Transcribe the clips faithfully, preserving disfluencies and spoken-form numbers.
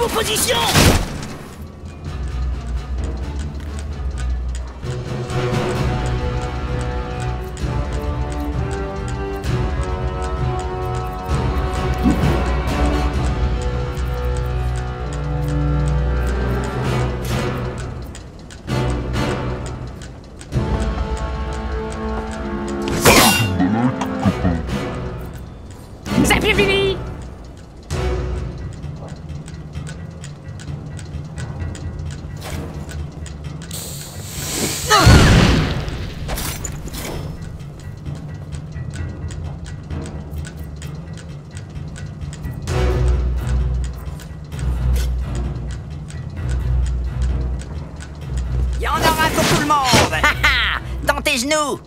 vos positions! C'est bien fini! Il y en aura pour tout le monde! Dans tes genoux!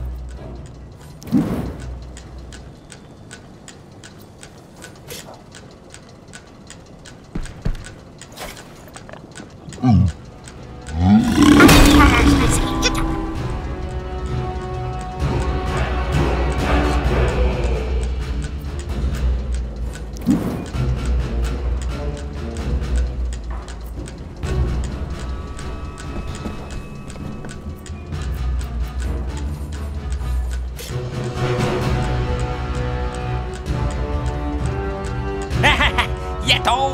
Yato!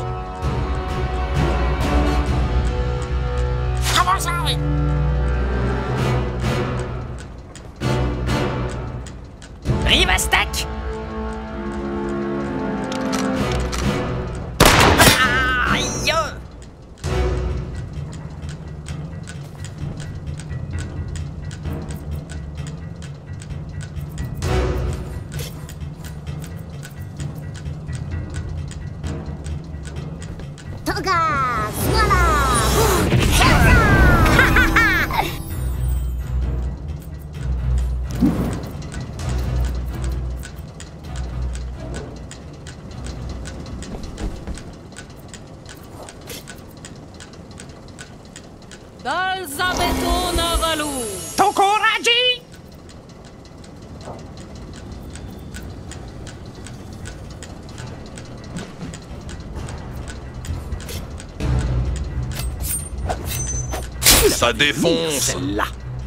Avancez! Rivastak! Aïe! Togas, voilà! Dalzabeto Navalu! Tokoraji! Ça défonce. Celle-là.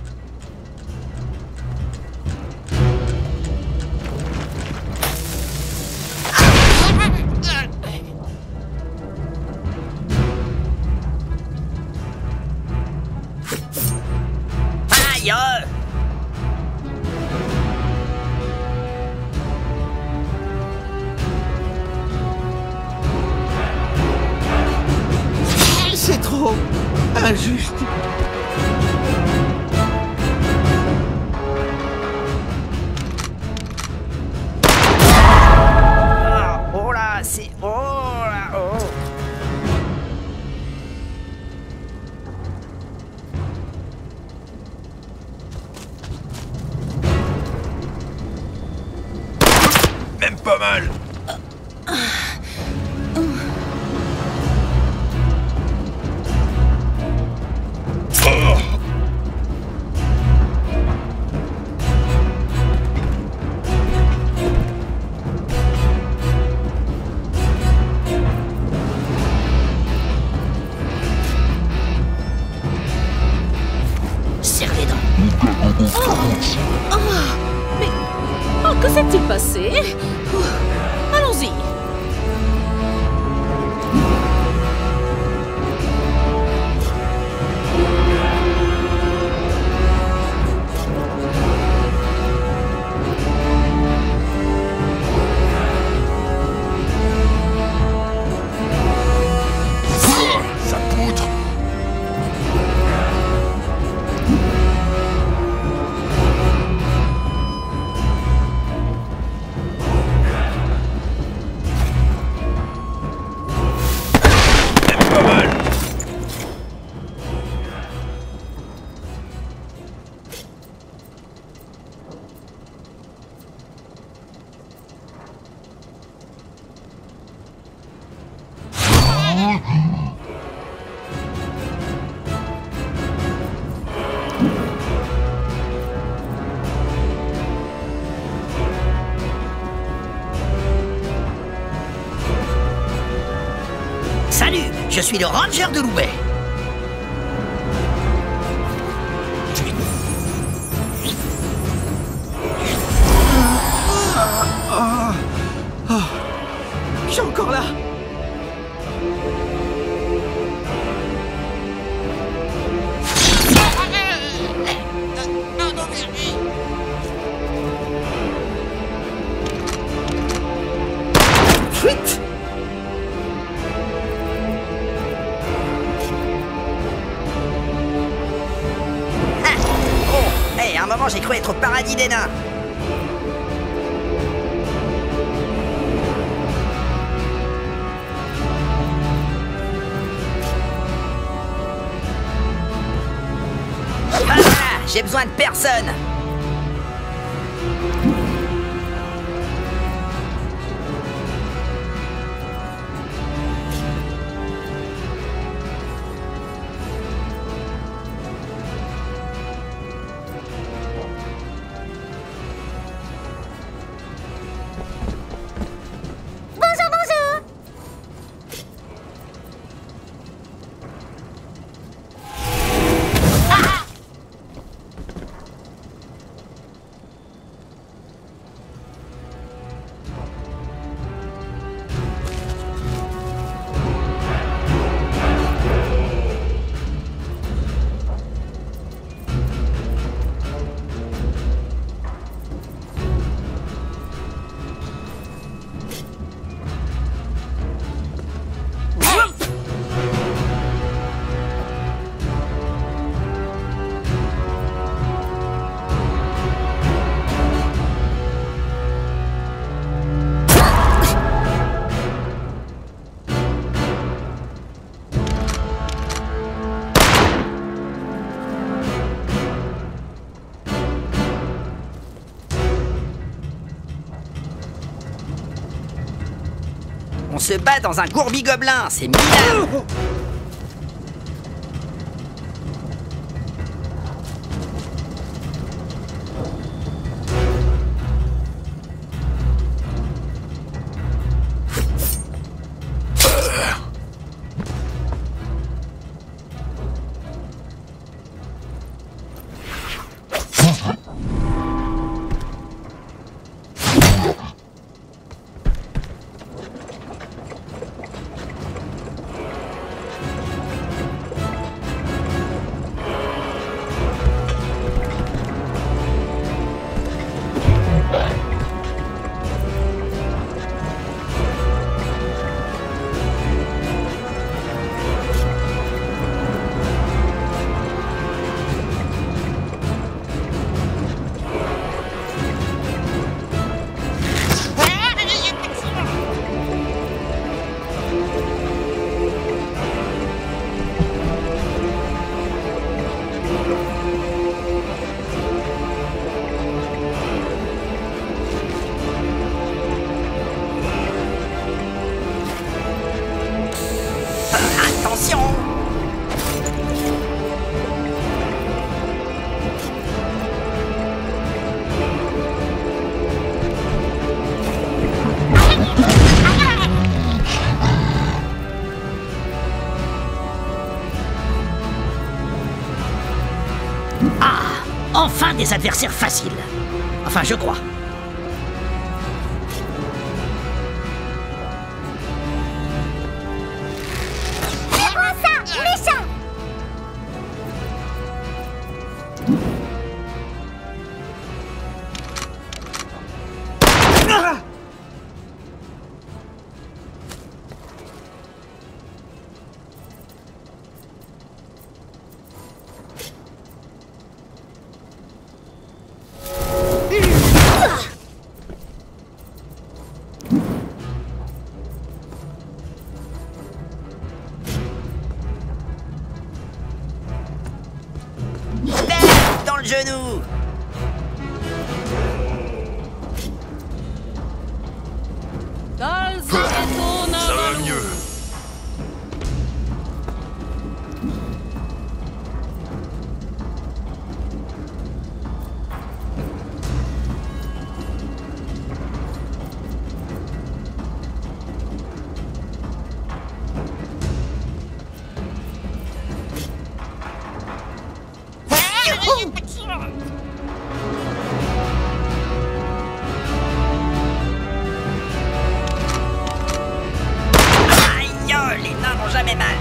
Aïe! C'est trop injuste. Ah, oh là, c'est... Oh là, oh! Même pas mal. Serre les dents. Oh, mais... Oh, que s'est-il passé? Oh, allons-y. Ça poutre. Je suis le ranger de Loubet. Je suis encore là. Fuite. Ah. Oh, hey, à un moment j'ai cru être au paradis des nains. Voilà, j'ai besoin de personne. Bonjour, bonjour. On se bat dans un gourbi-gobelin, c'est minable. Attention! Ah! Enfin des adversaires faciles. Enfin, je crois. Dans le genou! Ça va mieux. Aïe, les nains n'ont jamais mal.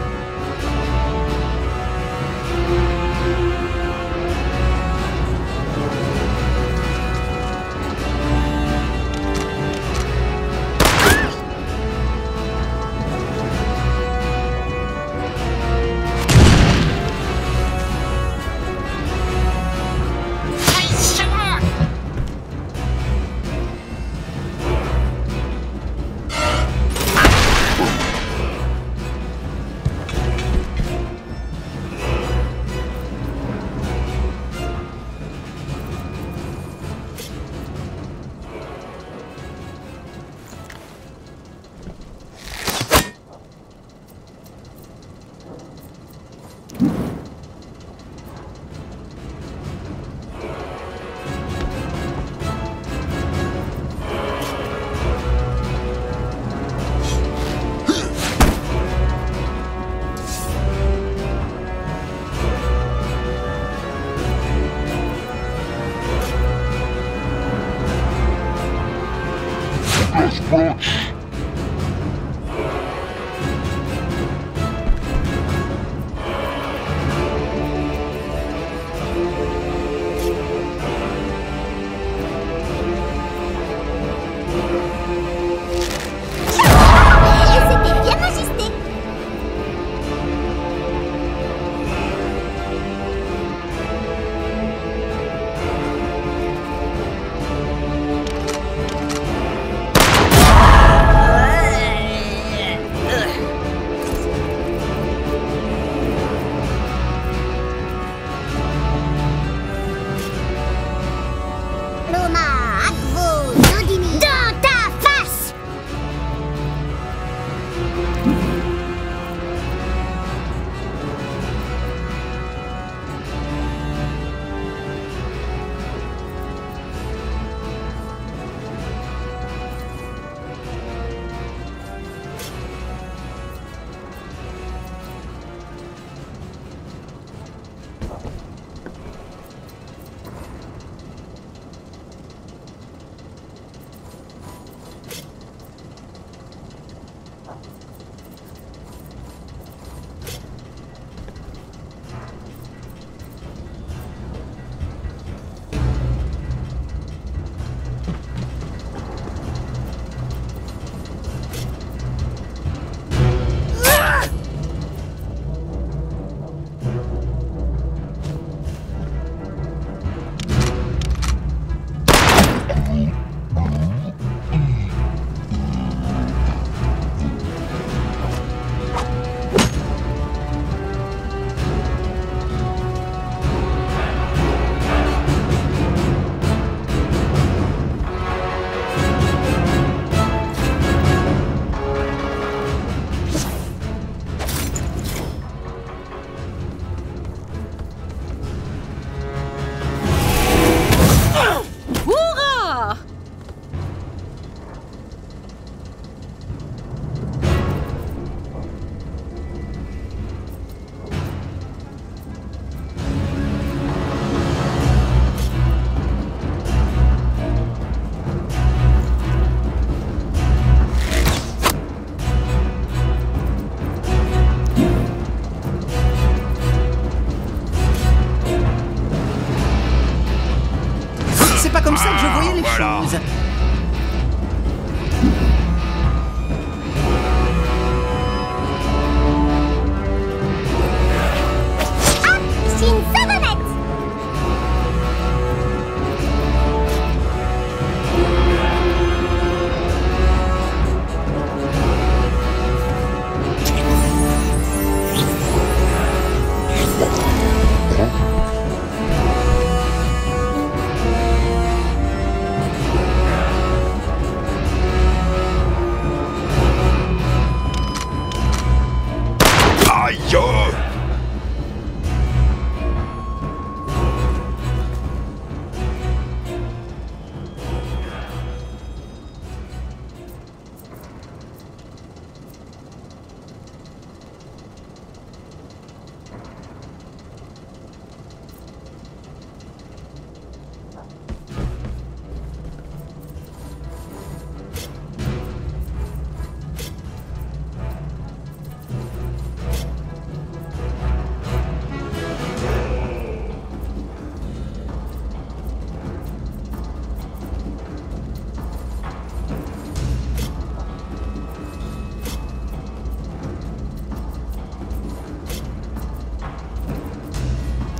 chose. Ah, je suis une savonnette.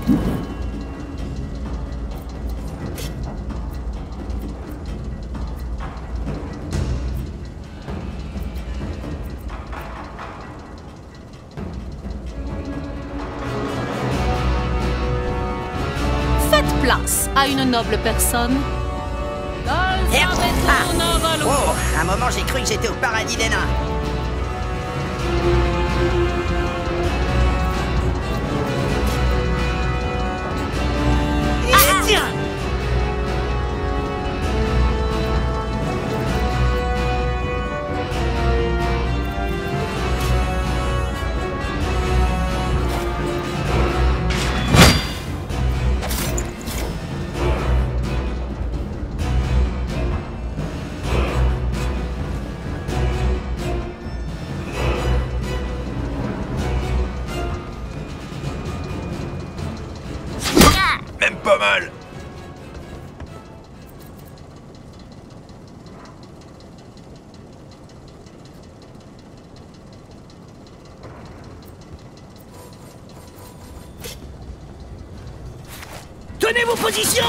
Faites place à une noble personne. Merde. Ah. Oh, à un moment j'ai cru que j'étais au paradis des nains. Ah, tiens. Même pas mal. Tenez vos positions.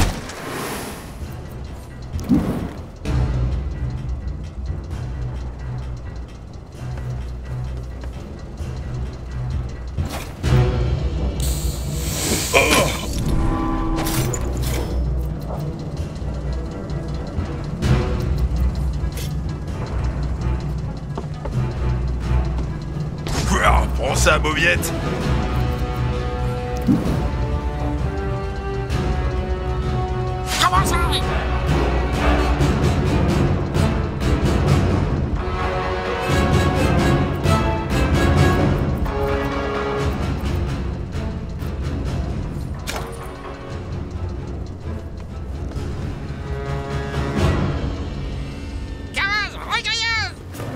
Ouah, prends ça, Mauviette. Comment ça? Gaz, regailleuse!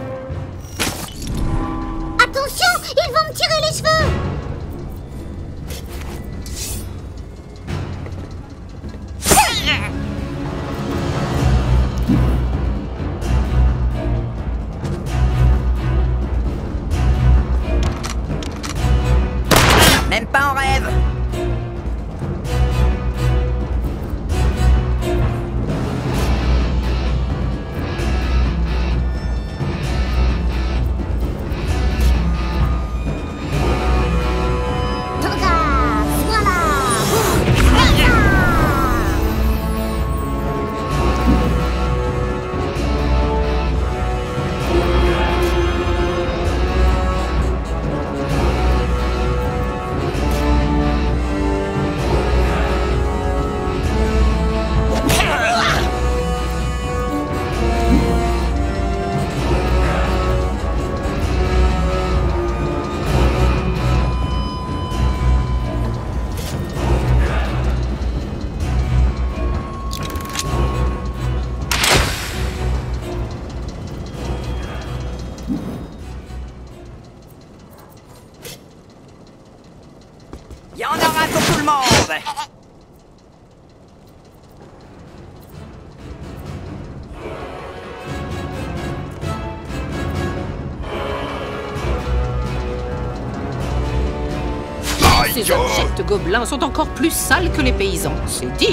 Attention, ils vont me tirer les cheveux. Même pas en rêve. Regarde, voilà. Voilà. Il y en aura pour tout le monde. Ces Aïe, oh. abjects gobelins sont encore plus sales que les paysans, c'est dire.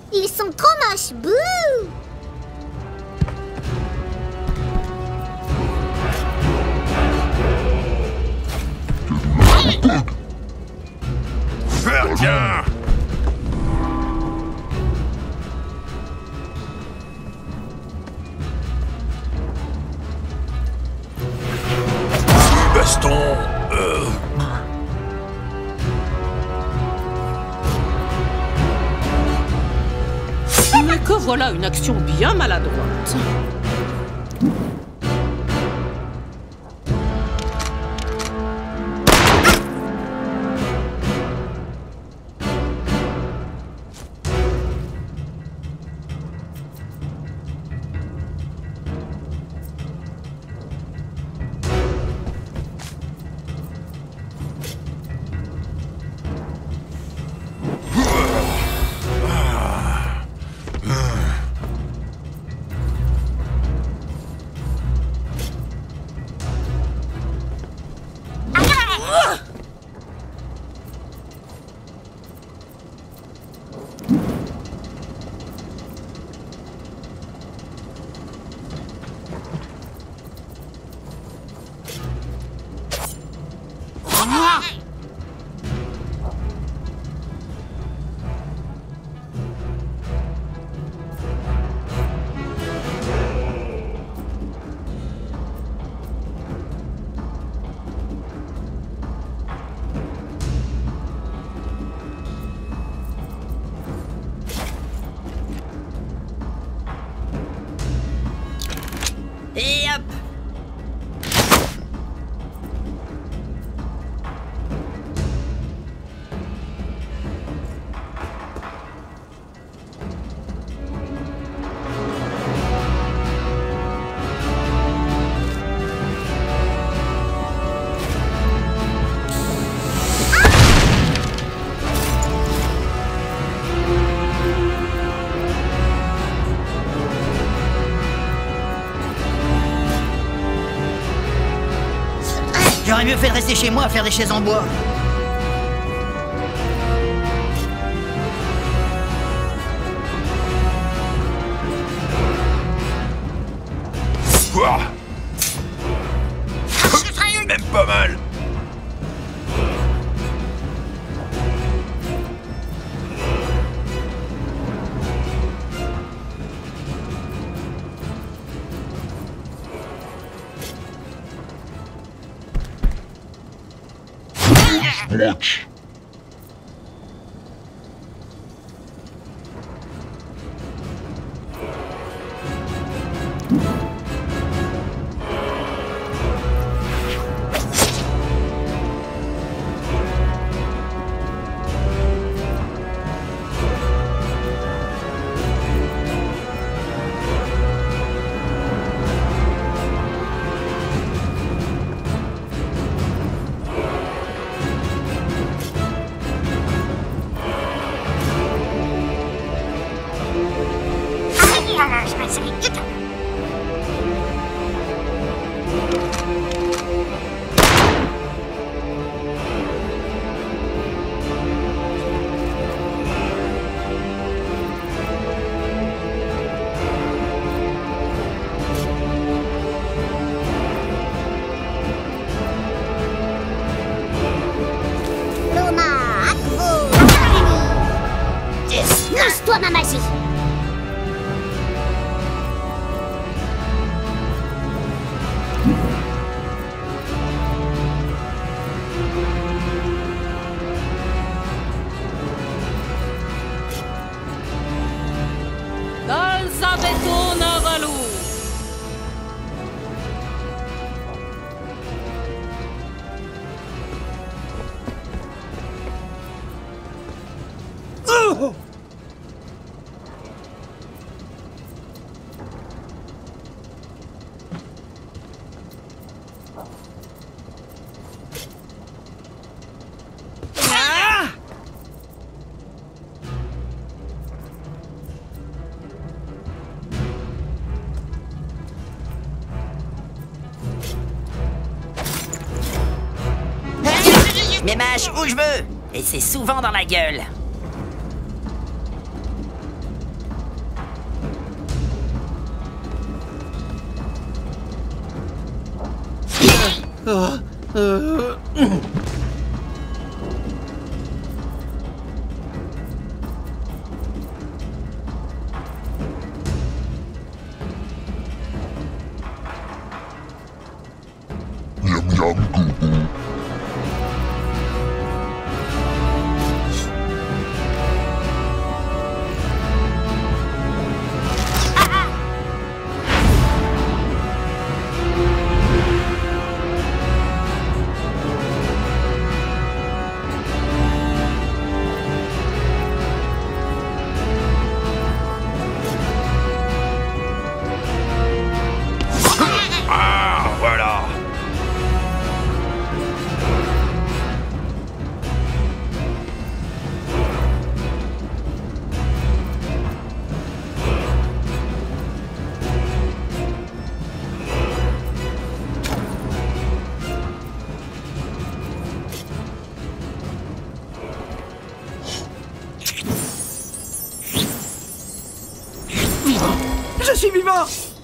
Ils sont trop moches. Bouh! Faire tiens. Baston, euh... Mais que voilà une action bien maladroite. Et hop! J'aurais mieux fait de rester chez moi à faire des chaises en bois. Ouah. Même pas mal. Watch. Lance-toi ma magie! Dalzabeto Nagalu. Oh! Je m'émâche où je veux, et c'est souvent dans la gueule. Oh, euh... Miam miam goubou. Ah, voilà. Je suis vivant!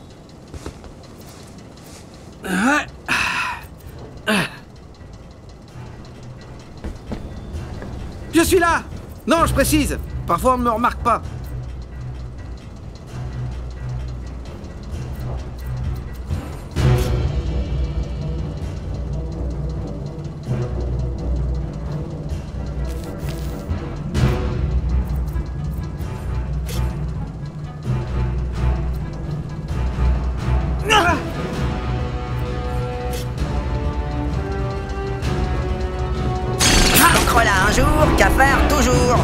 Je suis là! Non, je précise. Parfois, on ne me remarque pas. Ah! On croit là un jour, qu'à faire toujours.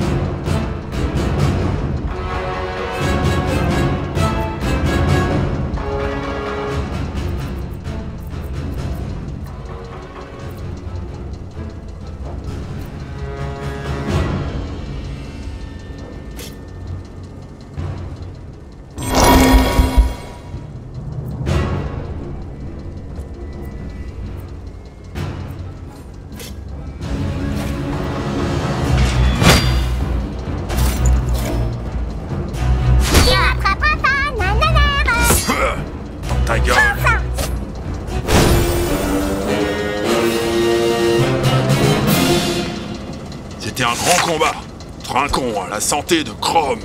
Ta gueule. C'était un grand combat. Trinquons à la santé de Chrome.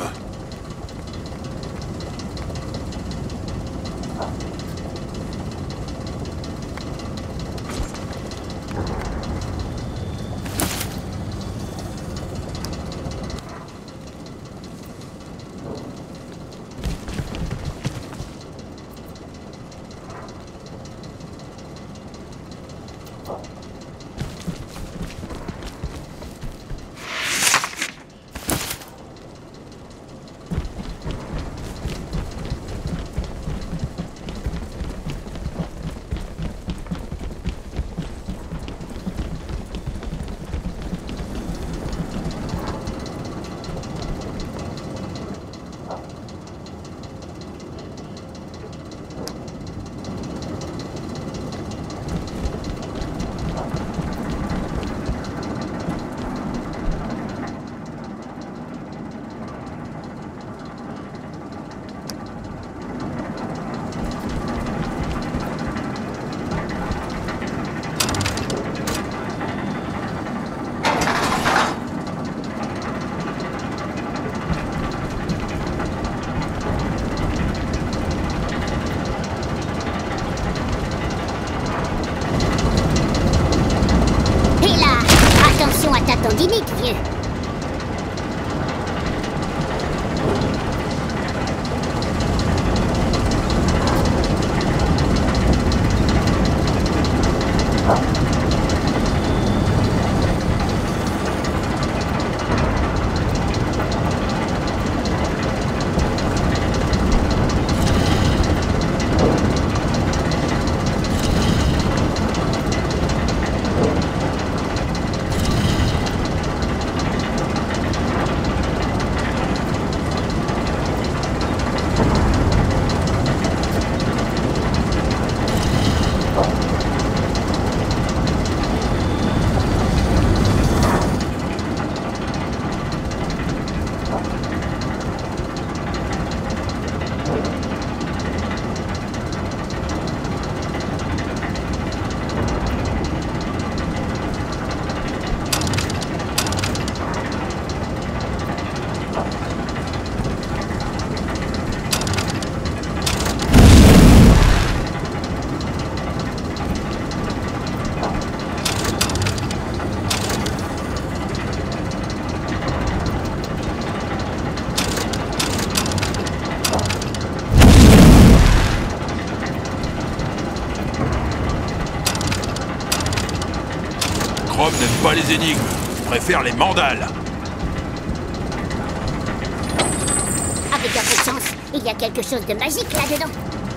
Attention à ta tendinite, vieux. Je n'aime pas les énigmes, je préfère les mandales. Avec un peu de chance, il y a quelque chose de magique là-dedans.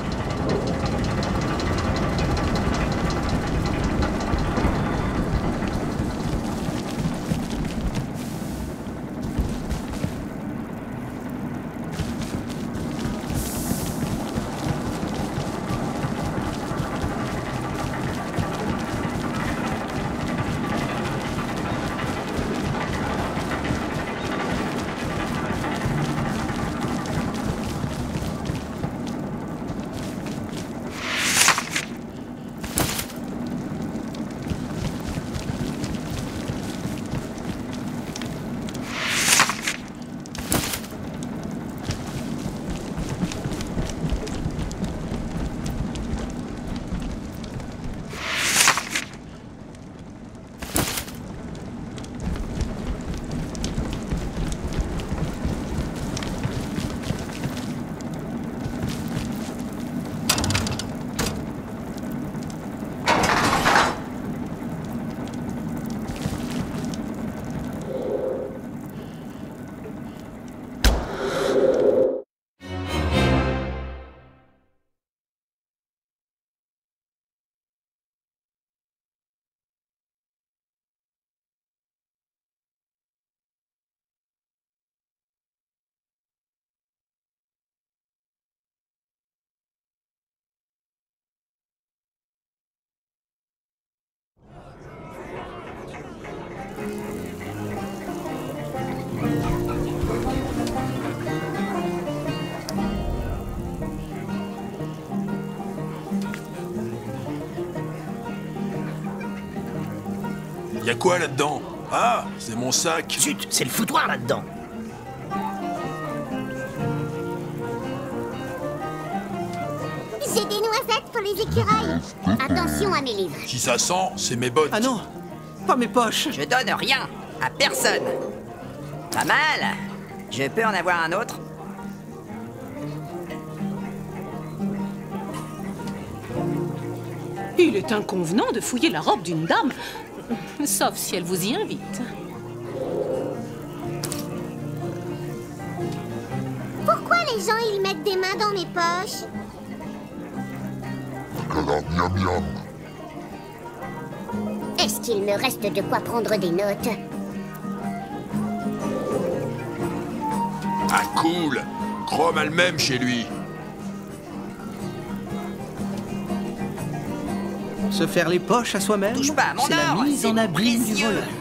Y'a quoi là-dedans? Ah, c'est mon sac. Zut, c'est le foutoir là-dedans. J'ai des noisettes pour les écureuils. Attention à mes livres. Si ça sent, c'est mes bottes. Ah non, pas mes poches. Je donne rien à personne. Pas mal. Je peux en avoir un autre? Il est inconvenant de fouiller la robe d'une dame, sauf si elle vous y invite. Pourquoi les gens, ils mettent des mains dans mes poches? Est-ce qu'il me reste de quoi prendre des notes? Ah cool. Chrome a le même chez lui. Se faire les poches à soi-même, Touche pas à mon c'est la or, mise c'est en abîme du précieux. voleur.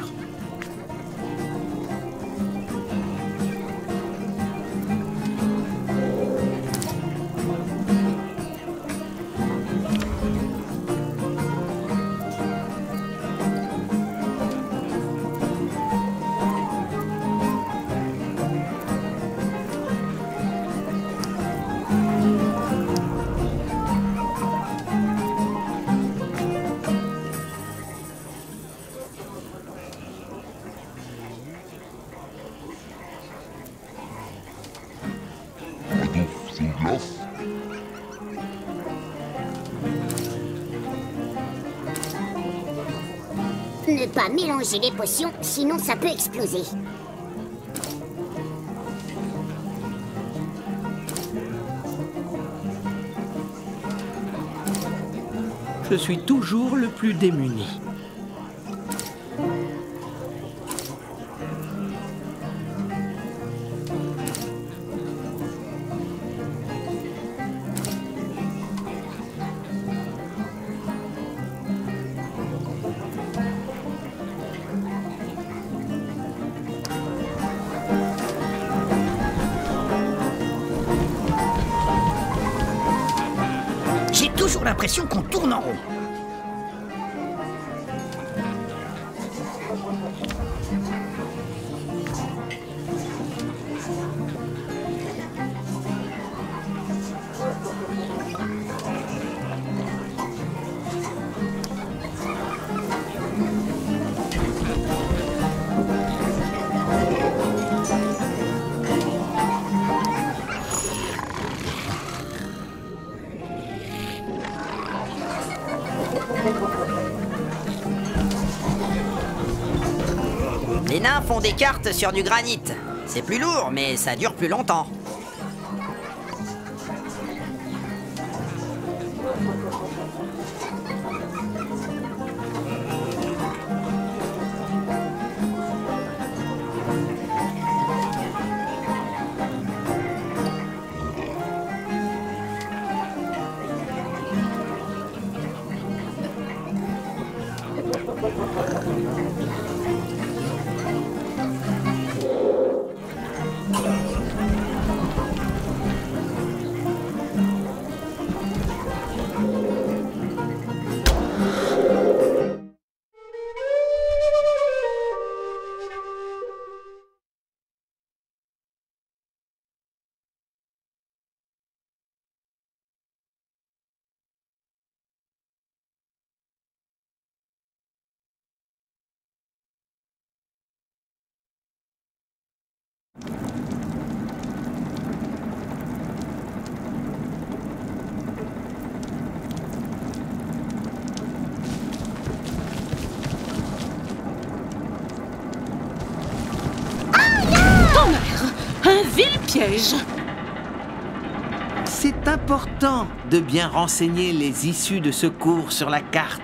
Ne pas mélanger les potions, sinon ça peut exploser. Je suis toujours le plus démuni. J'ai toujours l'impression qu'on tourne en rond. font des cartes sur du granit. C'est plus lourd, mais ça dure plus longtemps. Un vil piège. C'est important de bien renseigner les issues de secours sur la carte.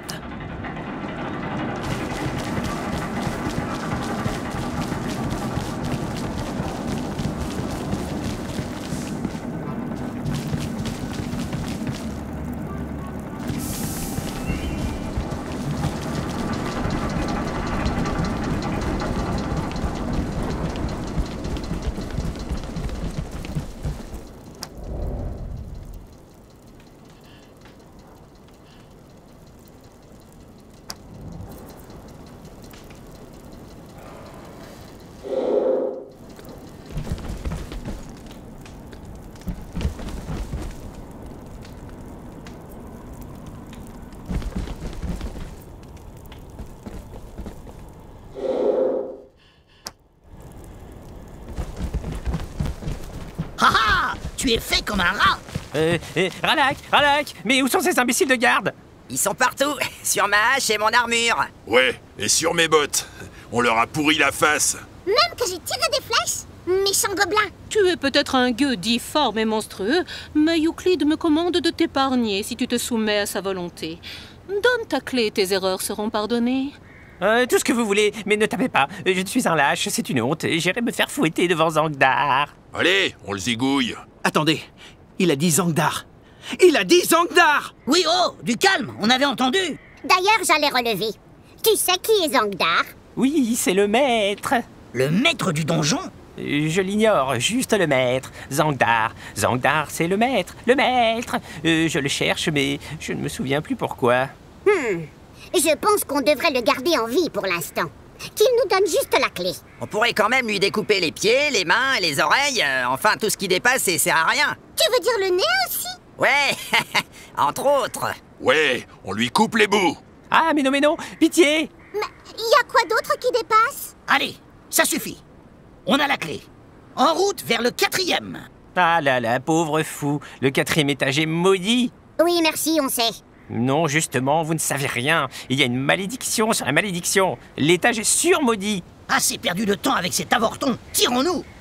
Ah ah! Tu es fait comme un rat! Euh, euh, Ralak, Ralak, mais où sont ces imbéciles de garde? Ils sont partout, sur ma hache et mon armure. Ouais, et sur mes bottes. On leur a pourri la face. Même que j'ai tiré des flèches. Méchant gobelin. Tu es peut-être un gueux difforme et monstrueux, mais Euclide me commande de t'épargner si tu te soumets à sa volonté. Donne ta clé et tes erreurs seront pardonnées. Euh, tout ce que vous voulez, mais ne tapez pas. Je suis un lâche, c'est une honte. J'irai me faire fouetter devant Zangdar. Allez, on le zigouille. Attendez, il a dit Zangdar. Il a dit Zangdar! Oui, oh, du calme, on avait entendu. D'ailleurs, j'allais relever. Tu sais qui est Zangdar? Oui, c'est le maître. Le maître du donjon? Euh, Je l'ignore, juste le maître. Zangdar. Zangdar, c'est le maître. Le maître. Euh, je le cherche, mais je ne me souviens plus pourquoi. Hmm. Je pense qu'on devrait le garder en vie pour l'instant. Qu'il nous donne juste la clé. On pourrait quand même lui découper les pieds, les mains, les oreilles, euh, enfin tout ce qui dépasse et sert à rien. Tu veux dire le nez aussi? Ouais, entre autres. Ouais, on lui coupe les bouts. Ah, mais non, mais non, pitié. Mais y a quoi d'autre qui dépasse? Allez, ça suffit. On a la clé. En route vers le quatrième. Ah là là, pauvre fou. Le quatrième étage est maudit. Oui, merci, on sait. Non, justement, vous ne savez rien. Il y a une malédiction sur la malédiction. L'étage est surmaudit. Assez perdu de temps avec cet avorton. Tirons-nous.